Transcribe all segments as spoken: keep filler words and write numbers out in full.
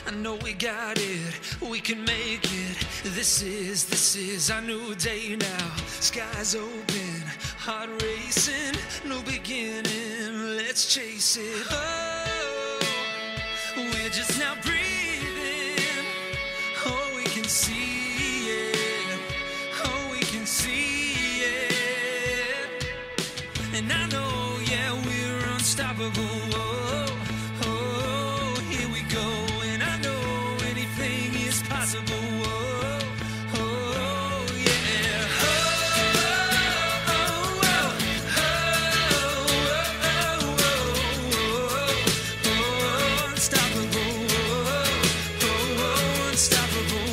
I know we got it, we can make it. This is, this is our new day now. Skies open, heart racing, new beginning, let's chase it. Oh, we're just now breathing. Oh, we can see it. Oh, we can see it. And I know, yeah, we're unstoppable. Oh, oh, here we go. And I know anything is possible. Oh, oh, yeah. Oh, oh, oh, oh, oh, oh, oh, unstoppable. Oh, oh, unstoppable.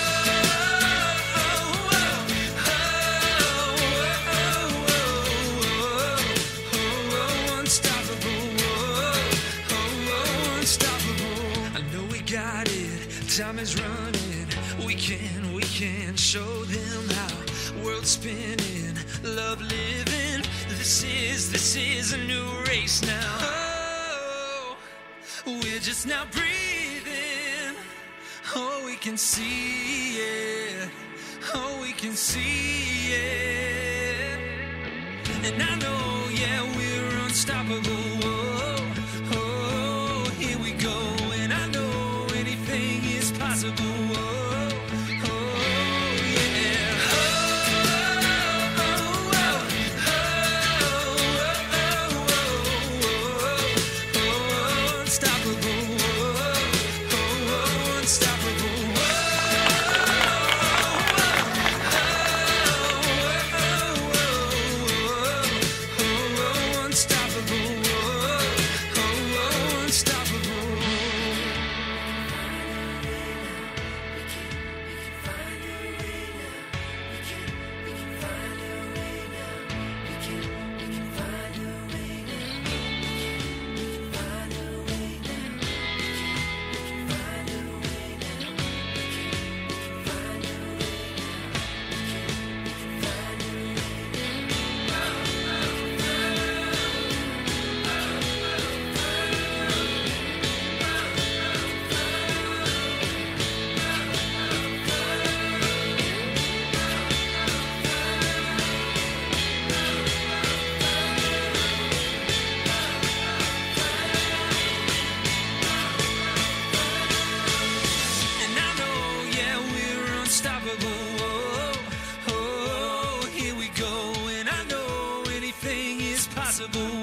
Time is running, we can, we can show them how. World spinning, love living. This is, this is a new race now. Oh, we're just now breathing. Oh, we can see it. Oh, we can see it. And I know, yeah, we're unstoppable. Oh, oh, here we go. And I know anything is possible. Oh, oh, yeah. Oh, oh, oh, oh, oh, oh, unstoppable. Oh, oh, unstoppable. Oh, oh, here we go, and I know anything is possible.